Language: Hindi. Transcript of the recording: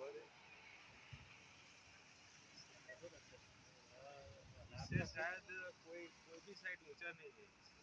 इससे शायद कोई कोई भी साइट ऊंचा नहीं है।